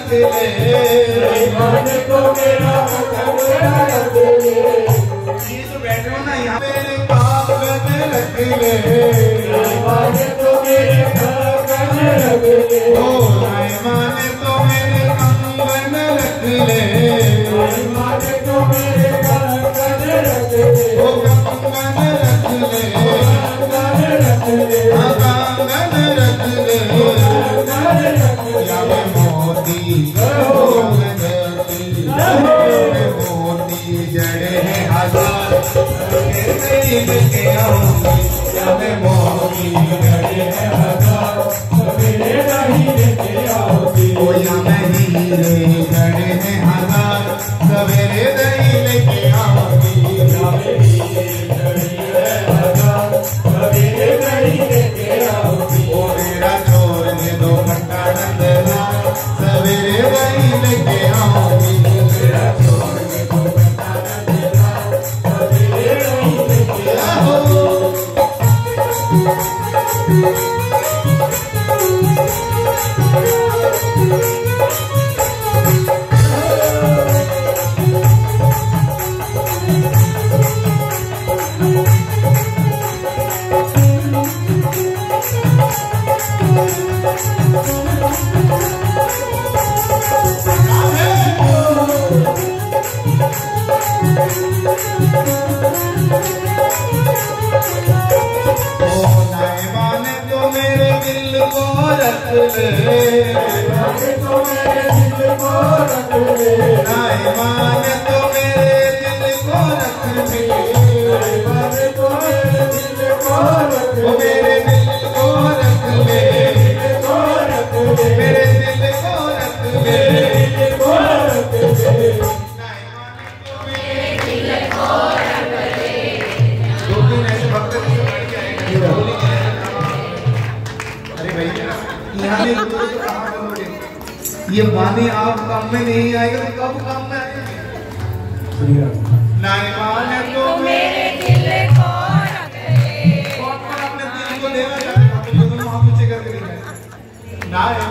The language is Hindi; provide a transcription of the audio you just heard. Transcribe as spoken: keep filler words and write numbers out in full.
ले, ईमान तो मेरा कमरा रख ले। ये तो बैठ रहे हो ना यहाँ मेरे कागज रख ले, ईमान तो मेरे कागज रख ले। ओ ईमान तो मेरे कंगन रख ले, ईमान तो मेरे कागज रख ले। ओ कंगन रख ले, कंगन रख ले, कंगन रख ले, कंगन रख ले। या मैं मोती मोती जड़े हैं हजार लेके आऊंगी, या मैं मोती जड़े हैं हजार सवेरे नहीं लेके आऊंगी। ओ या मैं हीरे जड़े हैं हजार सवेरे नहीं लेके आऊंगी, या मैं हीरे जड़े हैं हजार सवेरे नहीं लेके आऊंगी। ओ मेरा छोड़ दे दो पट्टा नंदना सवेरे नहीं लेके आऊंगी, मेरा छोड़ दे दो पट्टा नंदना सवेरे नहीं लेके आऊंगी। रख ले, तो मेरे दिल को रख ले, ईमान तो मेरे दिल को रख ले, ईमान तो मेरे दिल को रख ले, मेरे दिल को रख ले, दिल को रख ले, मेरे दिल को रख ले, दिल को रख ले, ईमान तो मेरे दिल को रख ले। दो तीन ऐसे भक्त अरे भाई यहाँ ये माने आप काम में नहीं आएगा तो कब काम में आएगा? ना ईमान तो मेरे दिल को रख ले, अपने दिल को देना चाहते हैं, आप लोगों ने वहाँ पीछे करके नहीं ना